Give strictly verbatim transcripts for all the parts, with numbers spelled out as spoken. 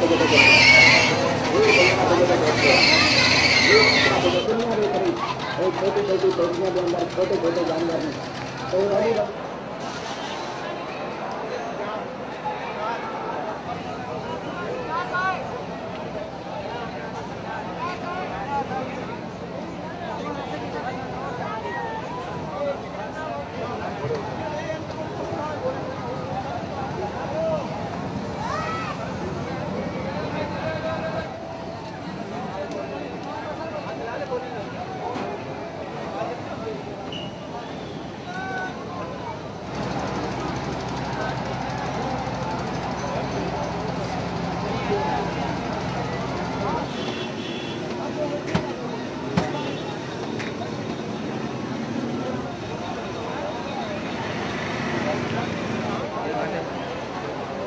छोटी छोटी टोकरियां के अंदर छोटे छोटे जानवर हैं। तो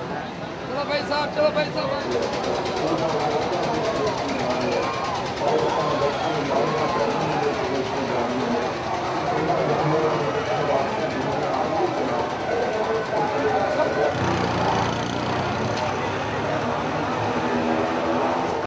चलो भाई साहब, चलो भाई साहब।